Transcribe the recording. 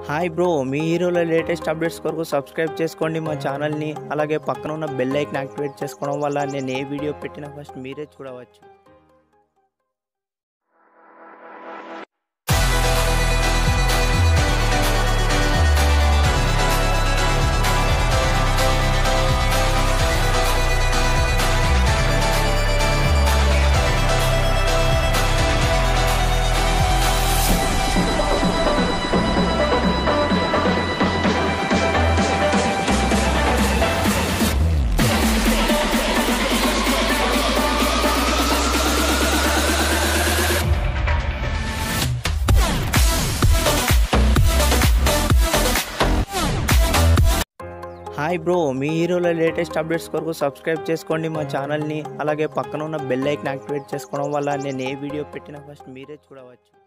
Hi bro, మీ హీరోల latest updates కొరకు subscribe చేసుకోండి మా ఛానల్ని. అలాగే పక్కన ఉన్న బెల్ ఐకాన్ యాక్టివేట్ చేసుకోవడం వల్ల నేను ఏ వీడియో పెట్టినా ఫస్ట్ మీరే చూడవచ్చు. హాయ్ బ్రో, మీ హీరోల లేటెస్ట్ అప్డేట్స్ కొరకు సబ్స్క్రైబ్ చేసుకోండి మా ఛానల్ని. అలాగే పక్కన ఉన్న బెల్ ఐకాన్ యాక్టివేట్ చేసుకోవడం వల్ల నేను ఏ వీడియో పెట్టినా ఫస్ట్ మీరే చూడవచ్చు.